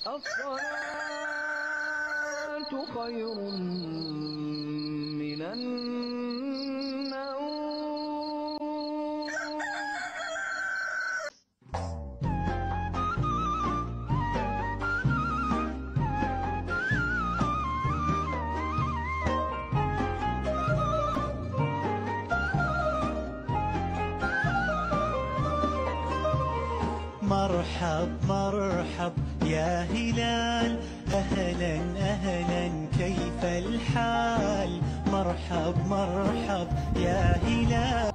الصلاة خير من النوم. مرحب مرحب يا هلال، أهلا أهلا كيف الحال؟ مرحب مرحب يا هلال.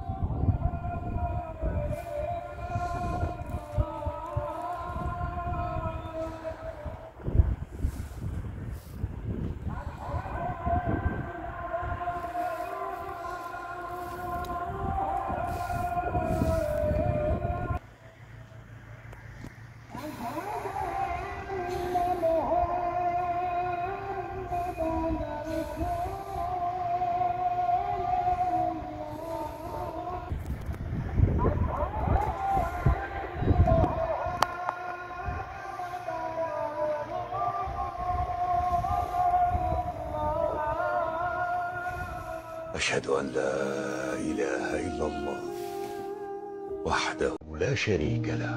أشهد أن لا إله إلا الله وحده لا شريك له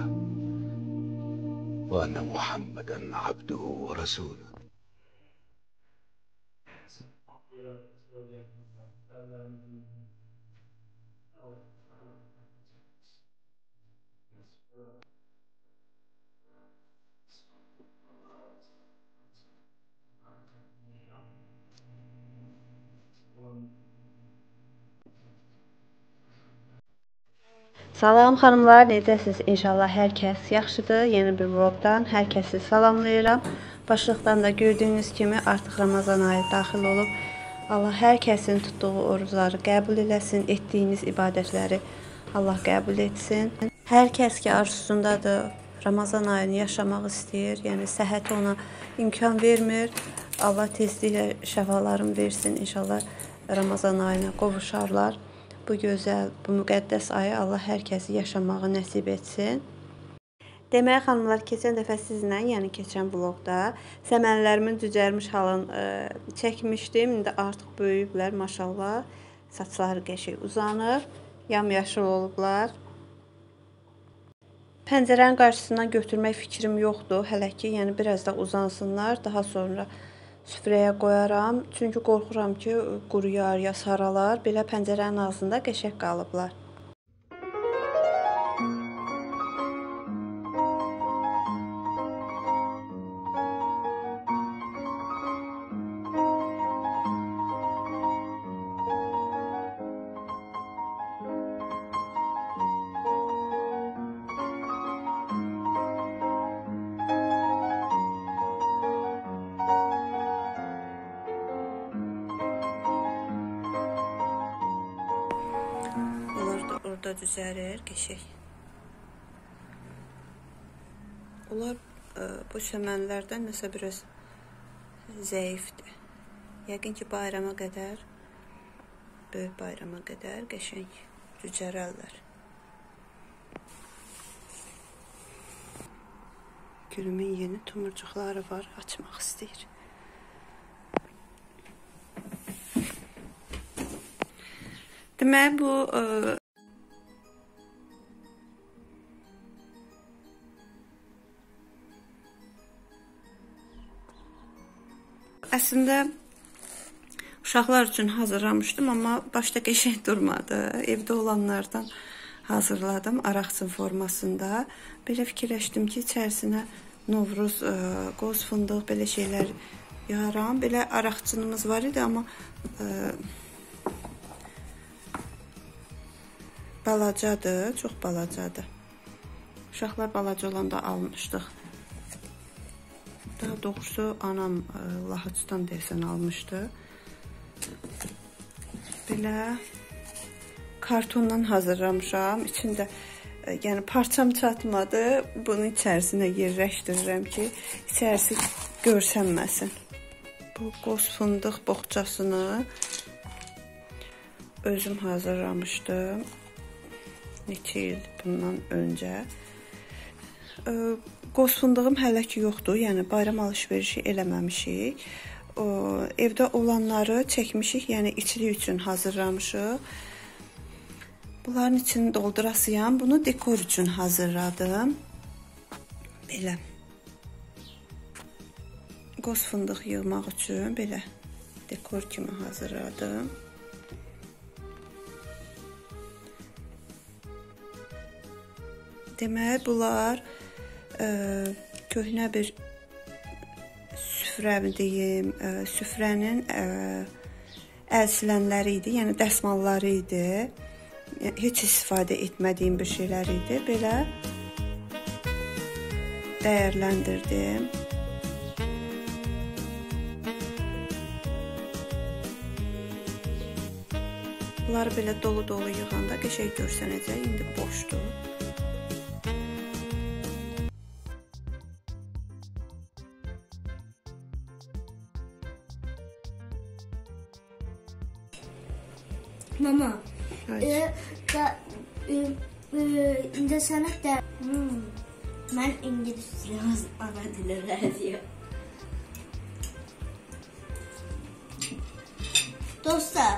وأن محمدا عبده ورسوله. Salam xanımlar, necəsiniz? İnşallah hər kəs yaxşıdır. Yeni bir vlogdan hər kəsi salamlayıram. Başlıqdan da gördüyünüz kimi artıq Ramazan ayı daxil olub. Allah hər kəsin tutduğu orucları qəbul eləsin, etdiyiniz ibadətləri Allah qəbul etsin. Hər kəs ki arzusundadır, Ramazan ayını yaşamaq istəyir, yəni səhhət ona imkan vermir. Allah tezliklə şəfalarını versin, inşallah Ramazan ayına qovuşarlar. Bu gözəl, bu müqəddəs ayı Allah hər kəsi yaşamağı nəsib etsin. Deməli xanımlar, keçən dəfə sizlə, yəni keçən vlogda səmənlərimin cücərmiş halını çəkmişdim. İndi artıq böyüyüblər, maşallah. Saçları qəşəng uzanır, yamyaşıl olublar. Pəncərənin qarşısından götürmək fikrim yoxdur hələ ki, yəni biraz da uzansınlar, daha sonra süfrəyə qoyaram. Çünki qorxuram ki, quruyar ya saralar. Belə pəncərənin ağzında qəşəng qalıblar. Orada düzəlir, qəşəng. Onlar bu çəmənlərdən nəsə biraz zəifdir. Yəqin ki, bayrama qədər, böyük bayrama qədər qəşəng cücərərlər. Gülümün yeni tumurcuqları var, açmaq istəyir. Deməli, bu əslində uşaqlar üçün hazırlamışdım, amma başda qəşəng durmadı. Evdə olanlardan hazırladım araqçın formasında. Belə fikirləşdim ki, içərisinə Novruz, qoz fındıq, belə şeylər yararam. Belə araqçınımız var idi, amma balacadır, çox balacadır. Uşaqlar balaca olanda almışdıq. Daha doğrusu anam Lahıcıdan deyəsən almışdı. Belə kartondan hazırlamışam. İçində yəni parçam çatmadı. Bunun içərisinə yerləşdirirəm ki, içərisi görsənməsin. Bu qoz fındıq boğçasını özüm hazırlamışdım. Neçə il bundan öncə. Qoz fındığım hələ ki yoxdur, yəni bayram alış-verişi eləməmişik. Evdə olanları çəkmişik, yəni içilik üçün hazırlamışıq. Bunların içini doldurasıyam. Bunu dekor üçün hazırladım. Belə. Qoz fındıq yığmaq üçün belə dekor kimi hazırladım. Deməli, bunlar köhnə bir süfrə deyim, süfrənin əl silənləri idi, yəni dəsmalları idi. Heç istifadə etmədiyim bir şeylər idi. Belə dəyərləndirdim. Bunları belə dolu-dolu yığanda qəşəng görsənəcək. İndi boşdur. Mama, Evet. incəsənət də mən ingilis dili ana dili rəziyyəm. Dostlar,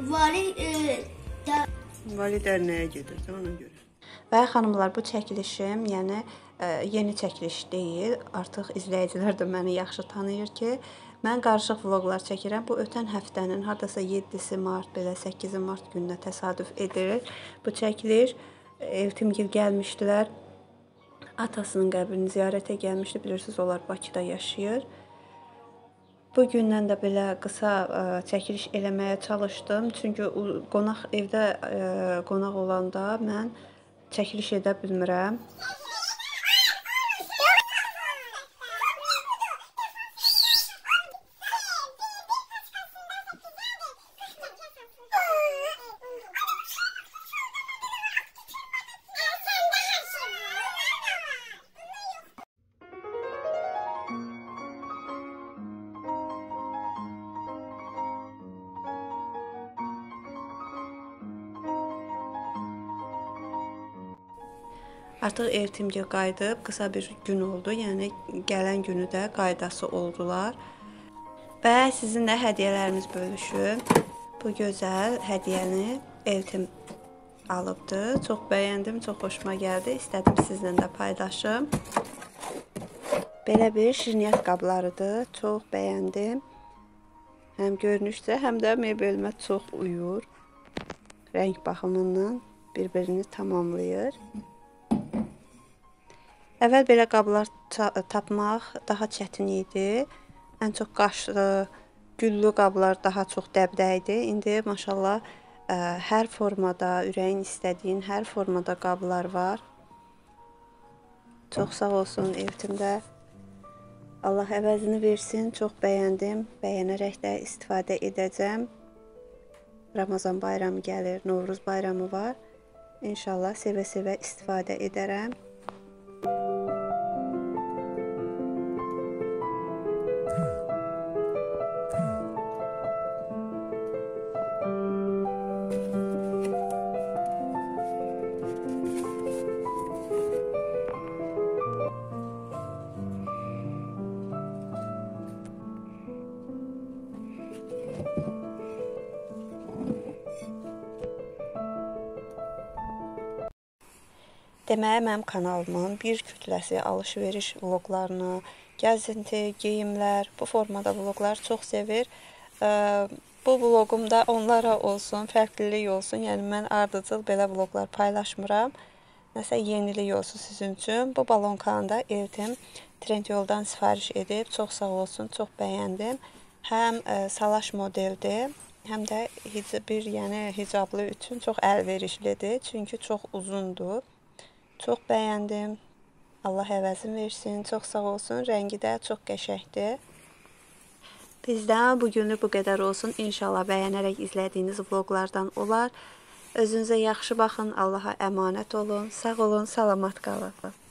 Vali dərnəyə gedirdi ona görə. Və xanımlar, bu çəkilişim, yəni yeni çəkiliş deyil. Artıq izləyicilər də məni yaxşı tanıyır ki, mən qarışıq vloqlar çəkirəm. Bu ötən həftənin hardasa 7-si mart, belə 8-i mart gününə təsadüf edir. Bu çəkiliş Evtimgil gəlmişdilər. Atasının qəbrini ziyarətə gəlmişdi. Bilirsiniz, onlar Bakıda yaşayır. Bu gündən də belə qısa çəkiliş eləməyə çalışdım. Çünki qonaq evdə qonaq olanda mən çəkiliş edə bilmirəm. Artıq Evtimgil qayıdıb, qısa bir gün oldu. Yəni gələn günü də qaydası oldular. Və sizinlə hədiyyələrimiz bölüşüb. Bu gözəl hədiyyəni Evtim alıbdı. Çox bəyəndim, çox xoşuma gəldi. İstədim sizinlə də paylaşım. Belə bir şirniyyat qablarıdır. Çox bəyəndim. Həm görünüşdə, həm də mebelimə çox uyur. Rəng baxımından bir-birini tamamlayır. Əvvəl belə qablar tapmaq daha çətin idi. Ən çox qaşlı, güllü qablar daha çox dəbdə idi. İndi maşallah hər formada, ürəyin istədiyin hər formada qablar var. Çox sağ olsun Evtimdə. Allah əvəzini versin. Çox bəyəndim. Bəyənərək də istifadə edəcəm. Ramazan bayramı gəlir, Novruz bayramı var. İnşallah sevə-sevə istifadə edərəm. Deməli, mənim kanalımın bir kütləsi alış-veriş vloqlarını, gəzinti, geyimlər, bu formada vloqlar çox sevir. Bu vloqumda onlara olsun, fərqlilik olsun. Yəni, mən ardıcıl belə vloqlar paylaşmıram. Nəsə yenilik olsun sizin üçün. Bu balonkanı da Evtim Trendyoldan sifariş edib. Çox sağ olsun, çox bəyəndim. Həm salaş modeldir, həm də hicablı üçün çox əlverişlidir. Çünki çox uzundur. Çox bəyəndim. Allah əvəzini versin. Çox sağ olsun. Rəngi də çox qəşəngdir. Bizdən bugünlük bu qədər olsun. İnşallah bəyənərək izlədiyiniz vloqlardan olar. Özünüzə yaxşı baxın. Allaha əmanət olun. Sağ olun, salamat qalın.